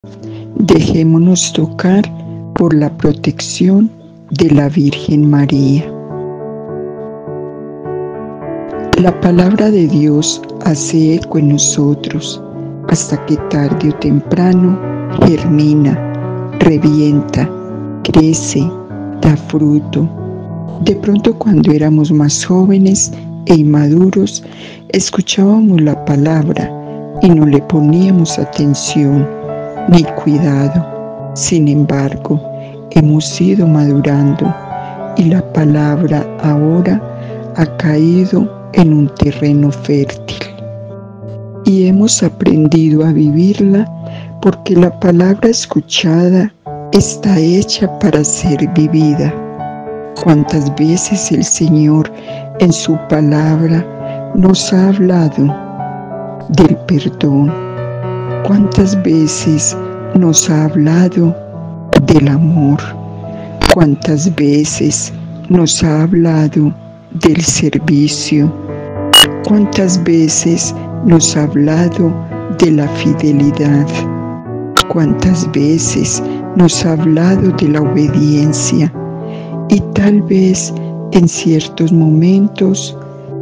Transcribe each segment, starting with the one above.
Dejémonos tocar por la protección de la Virgen María. La palabra de Dios hace eco en nosotros hasta que tarde o temprano germina, revienta, crece, da fruto. De pronto, cuando éramos más jóvenes e inmaduros, escuchábamos la palabra y no le poníamos atención ni cuidado. Sin embargo, hemos ido madurando y la palabra ahora ha caído en un terreno fértil. Y hemos aprendido a vivirla porque la palabra escuchada está hecha para ser vivida. ¿Cuántas veces el Señor en su palabra nos ha hablado del perdón? ¿Cuántas veces nos ha hablado del amor? ¿Cuántas veces nos ha hablado del servicio? ¿Cuántas veces nos ha hablado de la fidelidad? ¿Cuántas veces nos ha hablado de la obediencia? Y tal vez en ciertos momentos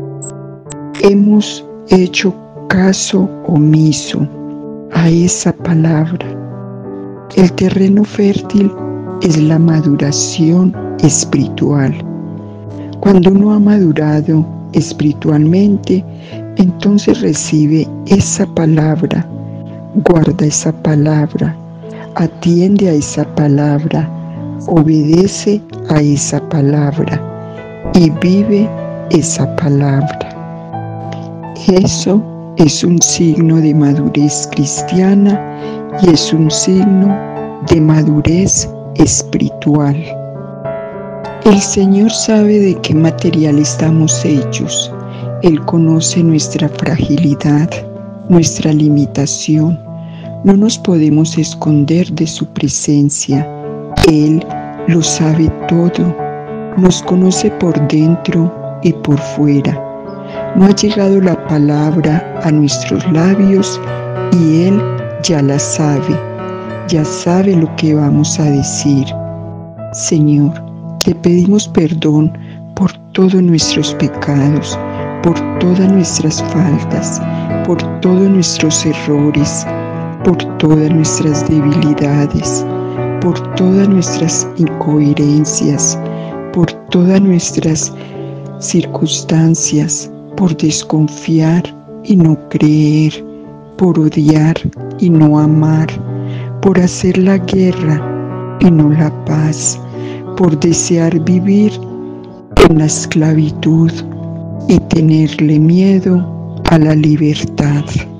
hemos hecho caso omiso a esa palabra. El terreno fértil es la maduración espiritual. Cuando uno ha madurado espiritualmente, entonces recibe esa palabra, guarda esa palabra, atiende a esa palabra, obedece a esa palabra y vive esa palabra. Eso es un signo de madurez cristiana y es un signo de madurez espiritual. El Señor sabe de qué material estamos hechos. Él conoce nuestra fragilidad, nuestra limitación. No nos podemos esconder de su presencia. Él lo sabe todo. Nos conoce por dentro y por fuera. No ha llegado la palabra a nuestros labios y Él ya la sabe. Ya sabe lo que vamos a decir. Señor, te pedimos perdón por todos nuestros pecados, por todas nuestras faltas, por todos nuestros errores, por todas nuestras debilidades, por todas nuestras incoherencias, por todas nuestras circunstancias, por desconfiar y no creer, por odiar y no amar, por hacer la guerra y no la paz, por desear vivir en la esclavitud y tenerle miedo a la libertad.